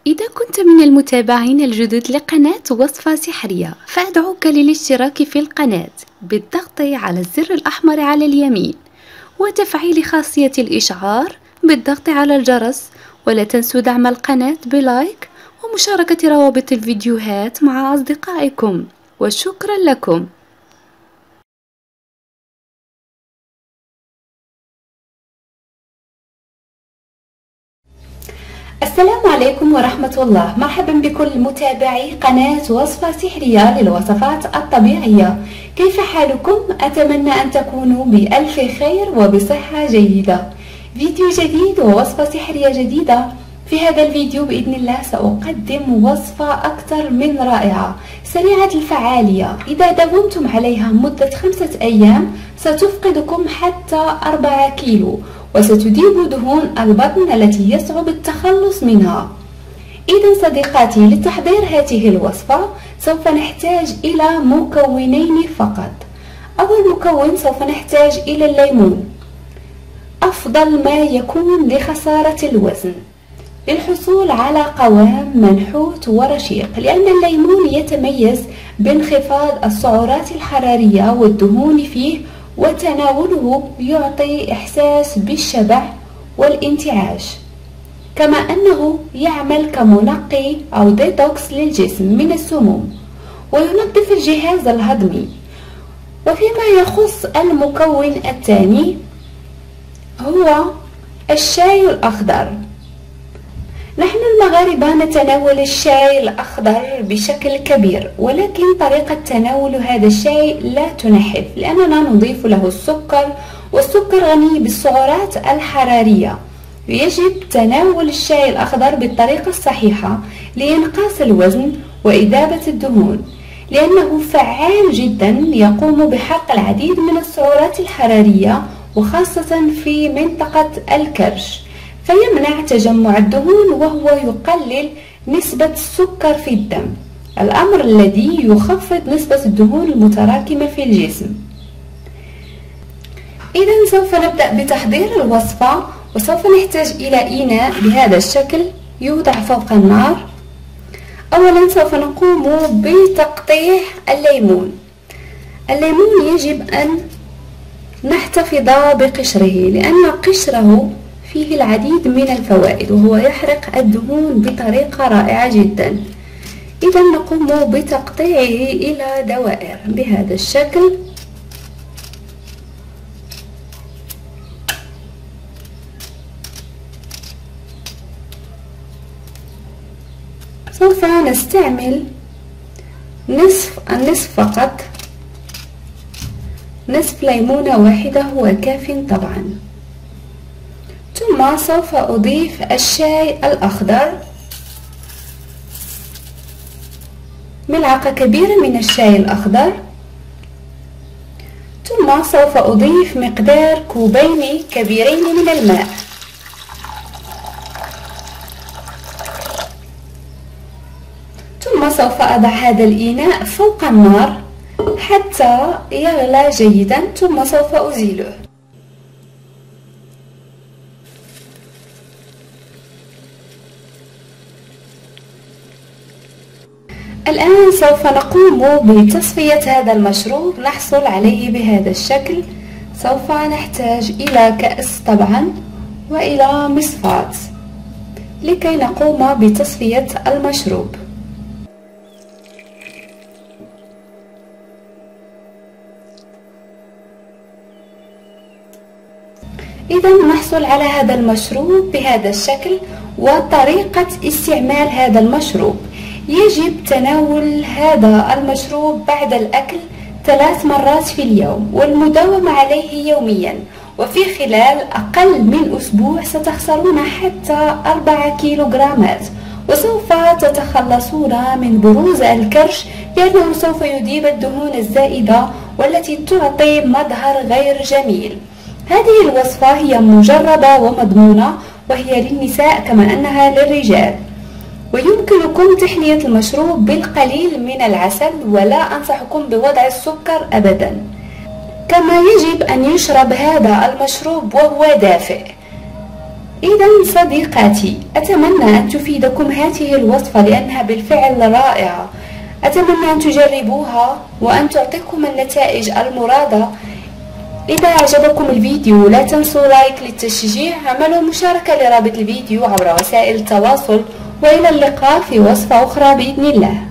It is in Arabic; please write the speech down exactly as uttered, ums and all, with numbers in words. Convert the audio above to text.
إذا كنت من المتابعين الجدد لقناة وصفة سحرية فأدعوك للاشتراك في القناة بالضغط على الزر الأحمر على اليمين وتفعيل خاصية الإشعار بالضغط على الجرس، ولا تنسوا دعم القناة بلايك ومشاركة روابط الفيديوهات مع أصدقائكم، وشكرا لكم. السلام عليكم ورحمة الله، مرحبا بكل متابعي قناة وصفة سحرية للوصفات الطبيعية. كيف حالكم؟ أتمنى أن تكونوا بألف خير وبصحة جيدة. فيديو جديد ووصفة سحرية جديدة. في هذا الفيديو بإذن الله سأقدم وصفة أكثر من رائعة سريعة الفعالية. إذا داومتم عليها مدة خمسة أيام ستفقدكم حتى أربعة كيلو وستذيب دهون البطن التي يصعب التخلص منها. إذا صديقاتي، لتحضير هذه الوصفة سوف نحتاج إلى مكونين فقط. أول مكون سوف نحتاج إلى الليمون، أفضل ما يكون لخسارة الوزن للحصول على قوام منحوت ورشيق، لأن الليمون يتميز بانخفاض السعرات الحرارية والدهون فيه، وتناوله يعطي إحساس بالشبع والانتعاش، كما أنه يعمل كمنقي أو ديتوكس للجسم من السموم وينظف الجهاز الهضمي. وفيما يخص المكون الثاني هو الشاي الأخضر. نحن المغاربة نتناول الشاي الأخضر بشكل كبير، ولكن طريقة تناول هذا الشاي لا تنحف، لأننا نضيف له السكر، والسكر غني بالسعرات الحرارية. يجب تناول الشاي الأخضر بالطريقة الصحيحة لإنقاص الوزن وإذابة الدهون، لأنه فعال جدا يقوم بحرق العديد من السعرات الحرارية، وخاصة في منطقة الكرش، فيمنع تجمع الدهون وهو يقلل نسبة السكر في الدم، الأمر الذي يخفض نسبة الدهون المتراكمة في الجسم. إذا سوف نبدأ بتحضير الوصفة، وسوف نحتاج إلى إناء بهذا الشكل يوضع فوق النار. أولا سوف نقوم بتقطيع الليمون. الليمون يجب أن نحتفظ بقشره، لأن قشره فيه العديد من الفوائد وهو يحرق الدهون بطريقة رائعة جدا. إذا نقوم بتقطيعه إلى دوائر بهذا الشكل. سوف نستعمل نصف النصف فقط، نصف ليمونة واحدة هو كاف طبعا. ثم سوف أضيف الشاي الأخضر، ملعقة كبيرة من الشاي الأخضر. ثم سوف أضيف مقدار كوبين كبيرين من الماء. ثم سوف أضع هذا الإناء فوق النار حتى يغلى جيدا، ثم سوف أزيله. الآن سوف نقوم بتصفية هذا المشروب، نحصل عليه بهذا الشكل. سوف نحتاج إلى كأس طبعا وإلى مصفاة لكي نقوم بتصفية المشروب. إذا نحصل على هذا المشروب بهذا الشكل. وطريقة استعمال هذا المشروب: يجب تناول هذا المشروب بعد الأكل ثلاث مرات في اليوم، والمداومة عليه يوميا، وفي خلال أقل من أسبوع ستخسرون حتى أربعة كيلوغرامات، وسوف تتخلصون من بروز الكرش، لأنه سوف يذيب الدهون الزائدة والتي تعطي مظهر غير جميل. هذه الوصفة هي مجربة ومضمونة، وهي للنساء كما أنها للرجال، ويمكنكم تحلية المشروب بالقليل من العسل، ولا أنصحكم بوضع السكر أبدا. كما يجب أن يشرب هذا المشروب وهو دافئ، إذا صديقاتي، أتمنى أن تفيدكم هذه الوصفة لأنها بالفعل رائعة. أتمنى أن تجربوها وأن تعطيكم النتائج المرادة. إذا أعجبكم الفيديو لا تنسوا لايك للتشجيع، عملوا مشاركة لرابط الفيديو عبر وسائل التواصل، وإلى اللقاء في وصفة أخرى بإذن الله.